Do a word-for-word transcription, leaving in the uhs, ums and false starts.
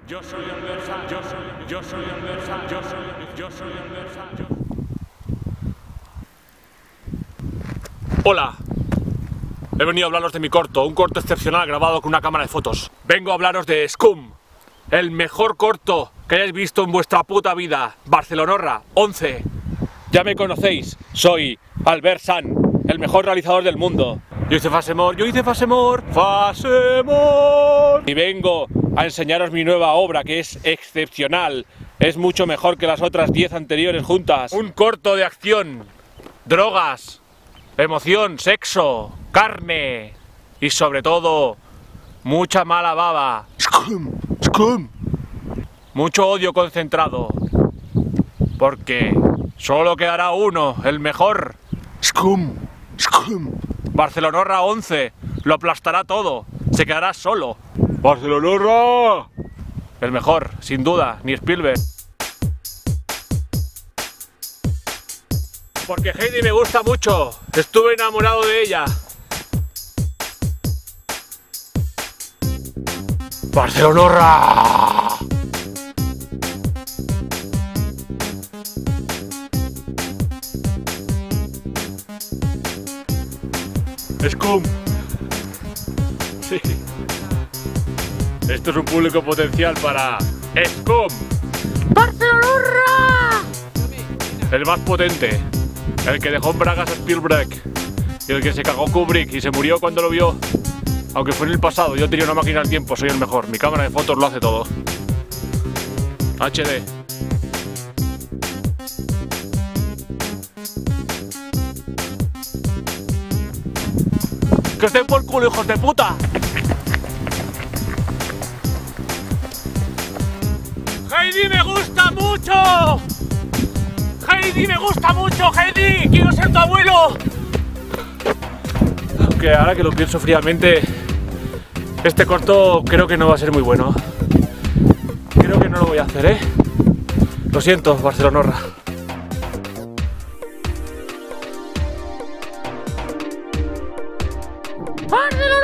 Yo soy el Versailles, yo soy, yo soy el Versailles, yo soy, yo soy el Versailles. Hola, he venido a hablaros de mi corto, un corto excepcional grabado con una cámara de fotos. Vengo a hablaros de Scum, el mejor corto que hayáis visto en vuestra puta vida. Barcelonorra, once. Ya me conocéis, soy Albert San, el mejor realizador del mundo. Yo hice Fasemor, yo hice Fasemor, Fasemor. Y vengo a enseñaros mi nueva obra, que es excepcional. Es mucho mejor que las otras diez anteriores juntas. Un corto de acción, drogas, emoción, sexo, carne y sobre todo, mucha mala baba. Scum, Scum. Mucho odio concentrado. Porque solo quedará uno, el mejor. Scum, Scum. Barcelonorra once, lo aplastará todo, se quedará solo. ¡Barcelonorra! El mejor, sin duda, ni Spielberg. Porque Heidi me gusta mucho, estuve enamorado de ella. ¡Barcelonorra! Scum. Sí. Esto es un público potencial para Scum. ¡Barcelonorra! El más potente. El que dejó en bragas a Spielberg. Y el que se cagó Kubrick y se murió cuando lo vio. Aunque fue en el pasado, yo tenía una máquina del tiempo, soy el mejor. Mi cámara de fotos lo hace todo. H D. ¡Que os den por culo, hijos de puta! ¡Heidi me gusta mucho! ¡Heidi me gusta mucho, Heidi! ¡Quiero ser tu abuelo! Aunque ahora que lo pienso fríamente, este corto creo que no va a ser muy bueno. Creo que no lo voy a hacer, ¿eh? Lo siento, Barcelonorra. ¡Barcelona!